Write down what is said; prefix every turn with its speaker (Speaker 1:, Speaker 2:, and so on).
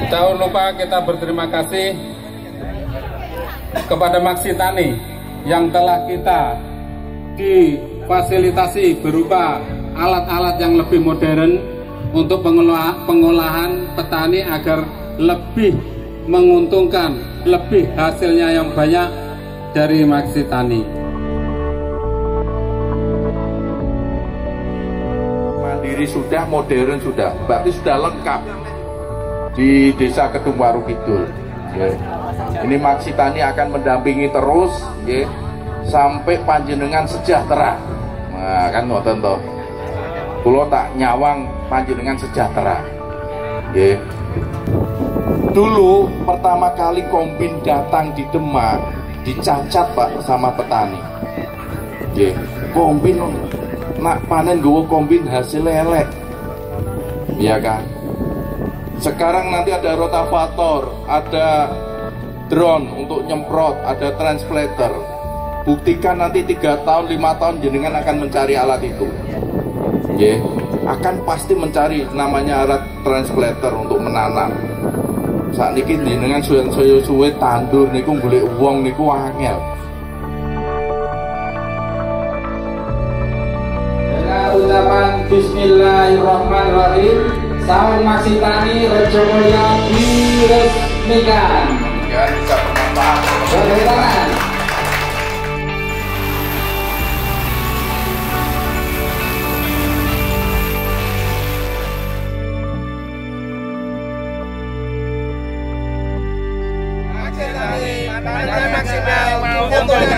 Speaker 1: Jauh lupa kita berterima kasih kepada Maksitani yang telah kita difasilitasi berupa alat-alat yang lebih modern untuk pengolahan petani agar lebih menguntungkan, lebih hasilnya yang banyak dari Maksitani.
Speaker 2: Mandiri sudah, modern sudah, berarti sudah lengkap di Desa Kedungwaru Kidul. Ini Maksitani akan mendampingi terus sampai panjenengan sejahtera. Nah, kan ngoten to. Kula tak nyawang panjenengan sejahtera. Dulu pertama kali Kombin datang di Demak dicacat Pak sama petani. Kombin nak panen gowo kombin hasil elek. Iya kan? Sekarang nanti ada rotavator, ada drone untuk nyemprot, ada transplanter. Buktikan nanti 3 tahun, 5 tahun jenengan akan mencari alat itu. Akan pasti mencari namanya alat transplanter untuk menanam. Saat ini jenengan suwe tandur niku golek wong niku angel.
Speaker 1: Dengan ucapan Bismillahirrahmanirrahim, Saung Maksitani Rejo Mulya diresmikan.
Speaker 2: Ya, bisa bermanfaat.
Speaker 1: Bertangan.
Speaker 3: Maksitani,